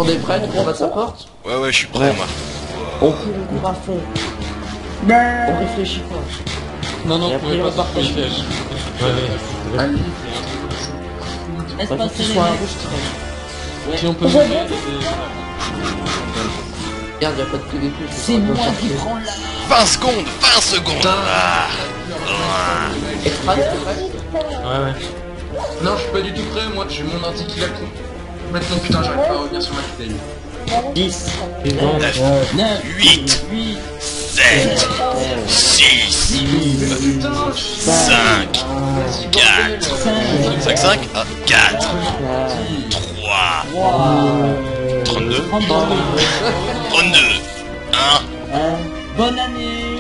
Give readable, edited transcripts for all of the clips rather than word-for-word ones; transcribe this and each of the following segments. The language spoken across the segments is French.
On est prêts, on passe à porte. Ouais, ouais, je suis prêt, moi. On court à fond. On réfléchit pas. Non, non, Et vous après, pouvez on pas va partager. partager. Ouais, ouais. Allez. Laisse Bah, faut passer que tu les sois un mecs. rouge très. Si on peut mourir, Regarde, y'a pas de PVP. C'est moi qui prends la... 20 secondes 20 secondes ah. Extra, t'es prêt? Ouais, ouais. Non, je suis pas du tout prêt, moi j'ai mon ordi qui l'a con. Maintenant putain, j'arrive pas à revenir sur ma bouteille. 10, 9, 8 8, 7 6 Putain, 5 4 5 5 ah, 4 3 32 32 1 bonne année.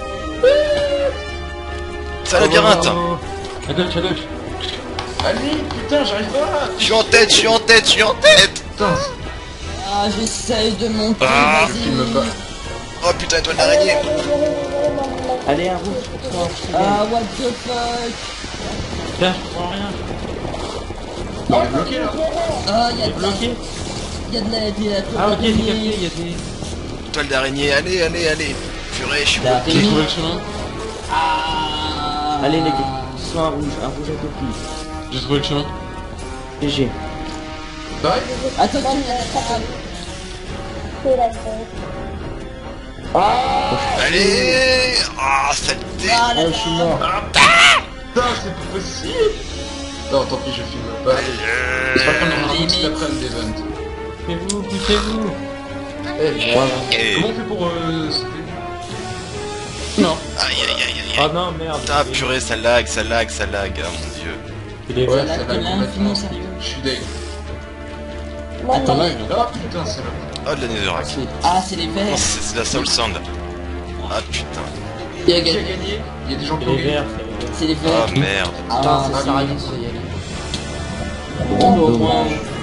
Ça labyrinthe. À gauche, à gauche. allez, putain, j'arrive pas. Je suis en tête, je suis en tête, je suis en tête. Putain, Ah, j'essaye de monter, Ah, filme pas. vas-y. Oh putain, étoile d'araignée. Allez, un rouge pour toi. Ah, what the fuck. Tiens, je comprends rien. On est bloqué là. Ah, y'a de la... Bloqué. Y'a de la... Ah, ok, j'ai capté, il y a des... Étoile d'araignée, allez, allez, allez. Purée, je suis La- bloqué. J'ai trouvé le chemin. Ah. Allez, les gars. Soit un rouge à copie. J'ai trouvé le chemin. GG. Pareil. Attention, Allez. Ah, saleté. Ah là Oh, je suis mort. Putain, c'est pas possible. Non, tant pis, je filme pas. C'est pas comme on a un petit après-midi d'event. Poussez-vous, poussez-vous. Eh, Voilà. Eh. comment on fait pour Non. Aïe, aïe, aïe, aïe. Ah non, merde. Putain, purée, ça lag, ça lag, ça lag. Ah mon dieu. Il est Ouais, vert. ça va là, complètement. infiniment sérieux. Je suis deg. Attends, là, Ah putain, c'est là. Oh, de la netherrack. Ah, c'est les Non, verts. c'est la Soul Sand. Ah putain. Il a Qui a gagné. gagné? Il y a des gens qui Il ont est gagné. vert, C'est les Oh verts. merde. Putain, Ah, ça sert à rien de y aller. bon, au moins.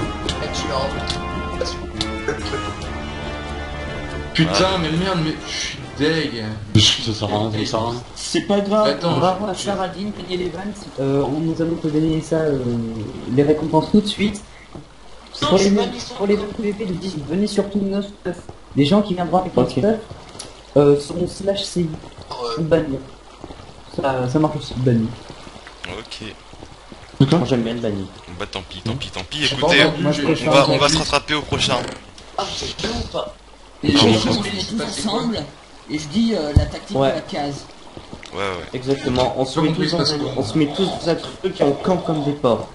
Putain, mais merde, mais je suis deg. Ça sert à rien, ça sert à rien. C'est pas grave. Attends, On va je- voir Saradine payer les vannes. On nous allons te donner ça, les récompenses tout de suite. Non, Pour je les, suis pas mis sur- pour les PVP de 10, venez surtout nos stuff. Les gens qui viendront avec Ok. notre stuff seront slash CI ou bannir. Ça marche aussi, bannir. Ok. Moi, j'aime bien le banni. Bah tant pis, tant pis, tant pis. J'ai pas Écoutez, entendu, moi, je j'ai- préfère j'ai on va entendu. se rattraper au prochain. Ah, c'est bien ou pas? Et Et j'ai on entendu se ce met qui se tous passait quoi. ensemble. Et je dis la tactique Ouais. de la case. Ouais, ouais. Exactement. On se met Donc, tous il se passe dans quoi on se met tous dans un truc et on campe comme des porcs.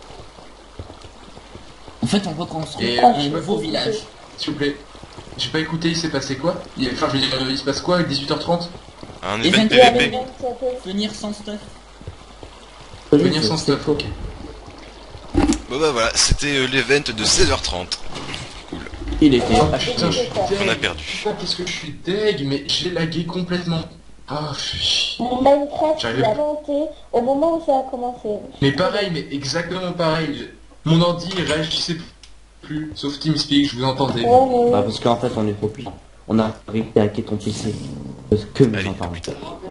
En fait, on reconstruit Et, un je sais pas nouveau quoi. village. S'il vous plaît. J'ai pas écouté, il s'est passé quoi? Enfin, je veux dire, il se passe quoi à 18h30? Un Et event 22 PVP. Venir sans stuff. Venir sans stuff, ok. Bon bah voilà, c'était l'event de 16h30 Il était. Oh putain, je suis qu'on a deg. perdu. Putain, qu'est-ce que je suis deg, mais j'ai lagué complètement. Ah, fais chier. Minecraft, J'arrive- il a monté au moment où ça a commencé. Mais pareil, mais exactement pareil. Mon ordi, il réagissait plus. Sauf TeamSpeak, je vous entendais. Ouais, mais... Bah, parce qu'en fait, on est trop puissant. On a réussi à hacker ton PC. Parce que Allez, nous en à parlons. plus tard.